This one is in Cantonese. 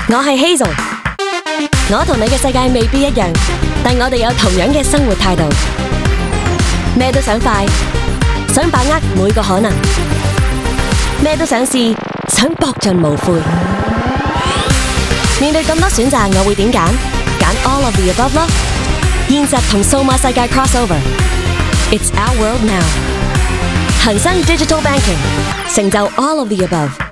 我係 Hazel， 我同你嘅世界未必一樣，但我哋有同樣嘅生活態度。咩都想快，想把握每個可能，咩都想試，想搏盡無悔。面對咁多選擇，我會點揀？揀 all of the above 咯。現實同數碼世界 crossover，It's our world now。恒生 Digital Banking 成就 all of the above。